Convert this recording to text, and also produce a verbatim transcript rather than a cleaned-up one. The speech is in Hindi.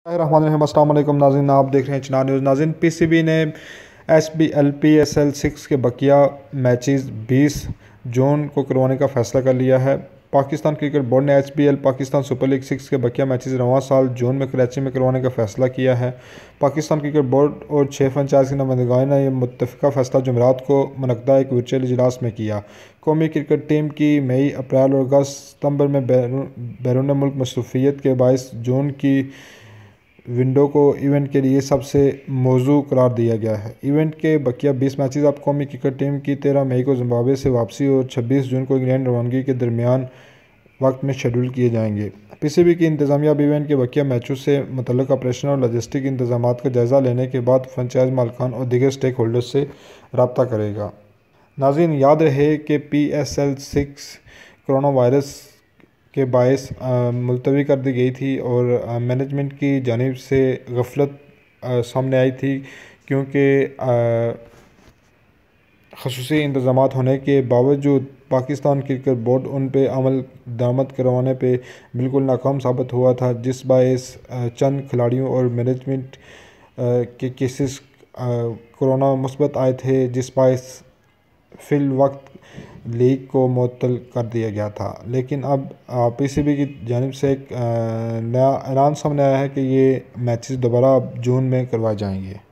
अस्सलाम वालेकुम नाज़रीन, आप देख रहे हैं चिनार न्यूज़। नाज़रीन, पीसीबी ने S B L P S L six के बकिया मैचेस बीस जून को करवाने का फ़ैसला कर लिया है। पाकिस्तान क्रिकेट बोर्ड ने H B L Pakistan super league six के बकिया मैचेस रवां साल जून में कराची में करवाने का फ़ैसला किया है। पाकिस्तान क्रिकेट बोर्ड और छः फ्रेंचाइज की नुमाइंदगान ने यह मुत्तफ़िका फ़ैसला जुमेरात को मुनक़दा एक वर्चुअल इजलास में किया। कौमी क्रिकेट टीम की मई, अप्रैल और अगस्त सितंबर में बैरून मुल्क मसरूफियत के बायस जून की विंडो को इवेंट के लिए सबसे मौजू करार दिया गया है। इवेंट के बकिया बीस मैचेस अब कौमी क्रिकेट टीम की तेरह मई को जिम्बाब्वे से वापसी और छब्बीस जून को इंग्लैंड रवानगी के दरमियान वक्त में शेड्यूल किए जाएंगे। पीसीबी की इंतजामिया अब इवेंट के बकिया मैचों से मुतल्लिक ऑपरेशन और लॉजिस्टिक इंतजामात का जायज़ा लेने के बाद फ्रेंचाइज मालिकान और दीगर स्टेक होल्डर्स से रब्ता करेगा। नाज़रीन, याद रहे कि P S L six corona virus के बायस मुलतवी कर दी गई थी और मैनेजमेंट की जानिब से गफलत सामने आई थी, क्योंकि ख़ुसूसी इंतज़ामात होने के बावजूद पाकिस्तान क्रिकेट बोर्ड उन पे अमल दरामद करवाने पे बिल्कुल नाकाम साबित हुआ था, जिस बायस चंद खिलाड़ियों और मैनेजमेंट के केसेस कोरोना मुस्बत आए थे, जिस बायस फिल वक्त लीग को मुअत्तल कर दिया गया था। लेकिन अब पीसीबी की जानिब से एक नया ऐलान सामने आया है कि ये मैचेस दोबारा जून में करवाए जाएंगे।